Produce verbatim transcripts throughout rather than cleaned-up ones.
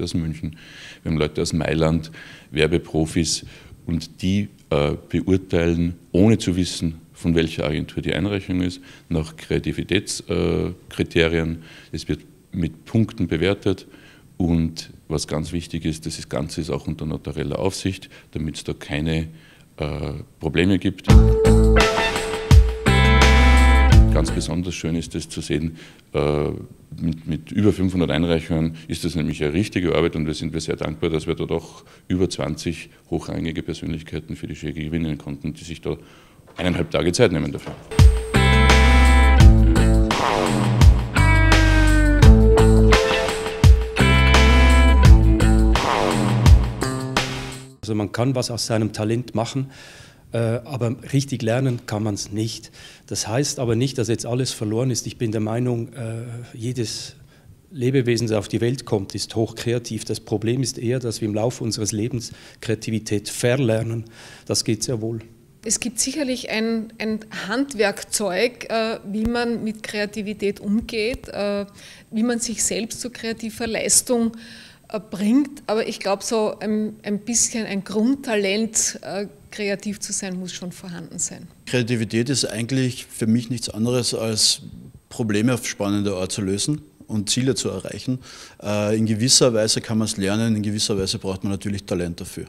aus München, wir haben Leute aus Mailand, Werbeprofis, und die äh, beurteilen, ohne zu wissen, von welcher Agentur die Einreichung ist, nach Kreativitätskriterien. Äh, es wird mit Punkten bewertet und was ganz wichtig ist, das Ganze ist auch unter notarieller Aufsicht, damit es da keine äh, Probleme gibt. Ganz besonders schön ist es zu sehen, äh, mit, mit über fünfhundert Einreichungen ist das nämlich eine richtige Arbeit und wir sind wir sehr dankbar, dass wir da doch über zwanzig hochrangige Persönlichkeiten für die Jury gewinnen konnten, die sich da eineinhalb Tage Zeit nehmen dafür. Also man kann was aus seinem Talent machen, aber richtig lernen kann man es nicht. Das heißt aber nicht, dass jetzt alles verloren ist. Ich bin der Meinung, jedes Lebewesen, das auf die Welt kommt, ist hochkreativ. Das Problem ist eher, dass wir im Laufe unseres Lebens Kreativität verlernen. Das geht sehr wohl. Es gibt sicherlich ein, ein Handwerkzeug, äh, wie man mit Kreativität umgeht, äh, wie man sich selbst zu kreativer Leistung äh, bringt. Aber ich glaube, so ein, ein bisschen ein Grundtalent, äh, kreativ zu sein, muss schon vorhanden sein. Kreativität ist eigentlich für mich nichts anderes als Probleme auf spannende Art zu lösen und Ziele zu erreichen. Äh, in gewisser Weise kann man es lernen, in gewisser Weise braucht man natürlich Talent dafür.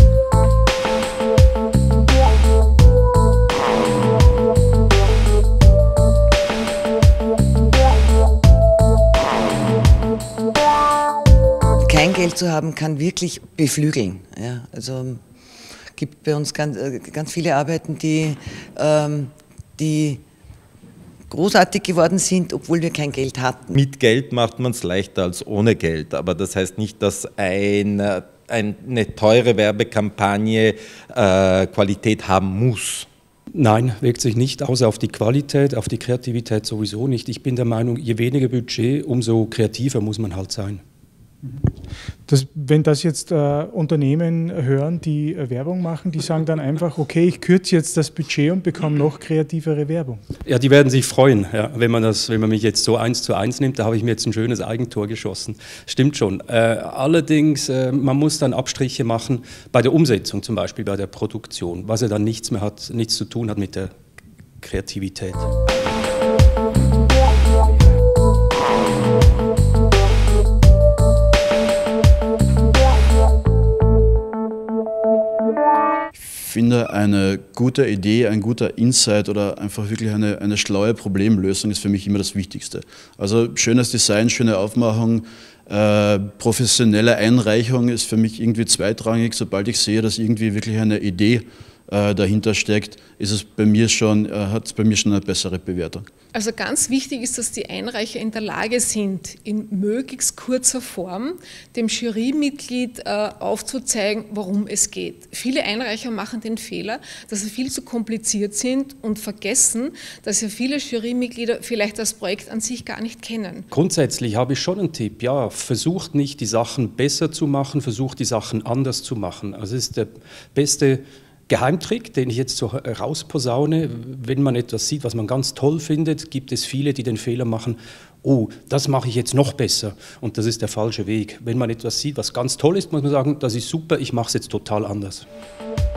Kein Geld zu haben, kann wirklich beflügeln. Ja, also gibt bei uns ganz, ganz viele Arbeiten, die, ähm, die großartig geworden sind, obwohl wir kein Geld hatten. Mit Geld macht man es leichter als ohne Geld, aber das heißt nicht, dass ein, eine teure Werbekampagne äh, Qualität haben muss. Nein, wirkt sich nicht aus auf die Qualität, auf die Kreativität sowieso nicht. Ich bin der Meinung, je weniger Budget, umso kreativer muss man halt sein. Das, wenn das jetzt äh, Unternehmen hören, die äh, Werbung machen, die sagen dann einfach, okay, ich kürze jetzt das Budget und bekomme noch kreativere Werbung. Ja, die werden sich freuen, ja, wenn man das, wenn man mich jetzt so eins zu eins nimmt, da habe ich mir jetzt ein schönes Eigentor geschossen. Stimmt schon. Äh, allerdings, äh, man muss dann Abstriche machen bei der Umsetzung, zum Beispiel bei der Produktion, was ja dann nichts mehr hat, nichts zu tun hat mit der Kreativität. Ich finde, eine gute Idee, ein guter Insight oder einfach wirklich eine, eine schlaue Problemlösung ist für mich immer das Wichtigste. Also schönes Design, schöne Aufmachung, äh, professionelle Einreichung ist für mich irgendwie zweitrangig. Sobald ich sehe, dass irgendwie wirklich eine Idee äh, dahinter steckt, ist es bei mir schon, äh, hat es bei mir schon eine bessere Bewertung. Also ganz wichtig ist, dass die Einreicher in der Lage sind, in möglichst kurzer Form dem Jurymitglied äh, aufzuzeigen, worum es geht. Viele Einreicher machen den Fehler, dass sie viel zu kompliziert sind und vergessen, dass ja viele Jurymitglieder vielleicht das Projekt an sich gar nicht kennen. Grundsätzlich habe ich schon einen Tipp, ja, versucht nicht die Sachen besser zu machen, versucht die Sachen anders zu machen. Also es ist der beste Geheimtrick, den ich jetzt so rausposaune. Wenn man etwas sieht, was man ganz toll findet, gibt es viele, die den Fehler machen, oh, das mache ich jetzt noch besser und das ist der falsche Weg. Wenn man etwas sieht, was ganz toll ist, muss man sagen, das ist super, ich mache es jetzt total anders.